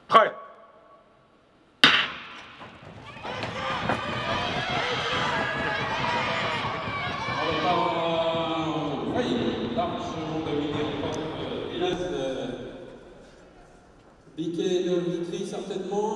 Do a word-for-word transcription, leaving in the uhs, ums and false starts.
Prêt. Largement dominé encore, hélas, Biquet de Vitry certainement.